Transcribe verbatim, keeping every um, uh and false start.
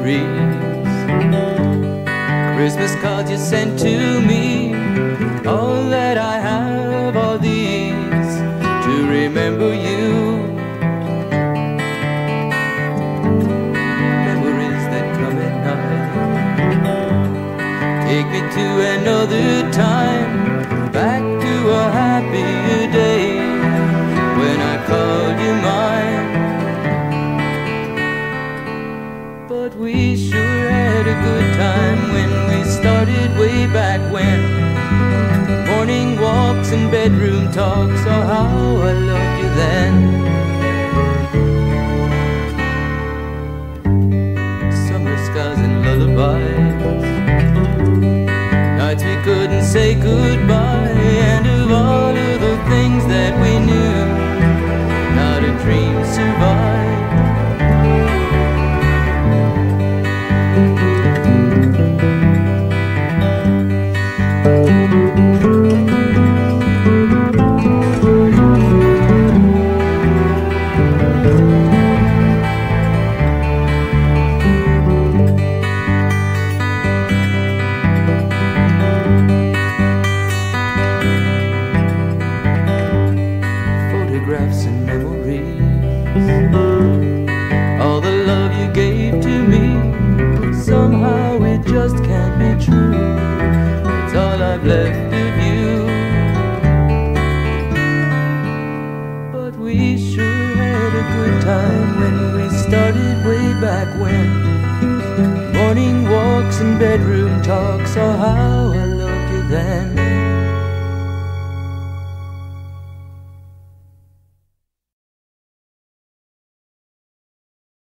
memories. Christmas cards you sent to me, all that I have are these to remember you. Memories that come at night take me to another time, back to a happier day when I called you mine. But we sure had a good time when we started way back when. Morning walks and bedroom talks, oh how I loved you then. Summer skies and lullabies, nights we couldn't say goodbye, and of all of the things that we knew, not a dream survived. Photographs and memories, all the love you gave to me, somehow it just can't be true. It's all I've left of you. But we sure had a good time when we started way back when. Morning walks and bedroom talks, oh how I loved you then.